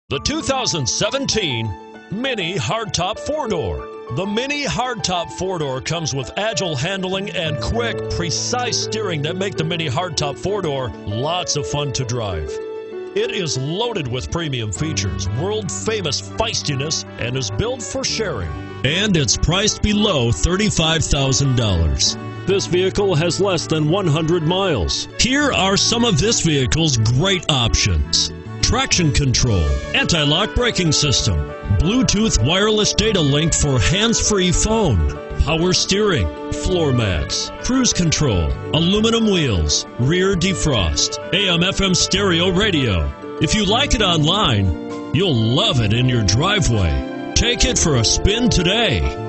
The 2017 MINI Hardtop 4-door. The MINI Hardtop 4-door comes with agile handling and quick, precise steering that make the MINI Hardtop 4-door lots of fun to drive. It is loaded with premium features, world-famous feistiness, and is built for sharing. And it's priced below $35,000. This vehicle has less than 100 miles. Here are some of this vehicle's great options: traction control, anti-lock braking system, Bluetooth wireless data link for hands-free phone, power steering, floor mats, cruise control, aluminum wheels, rear defrost, AM/FM stereo radio. If you like it online, you'll love it in your driveway. Take it for a spin today.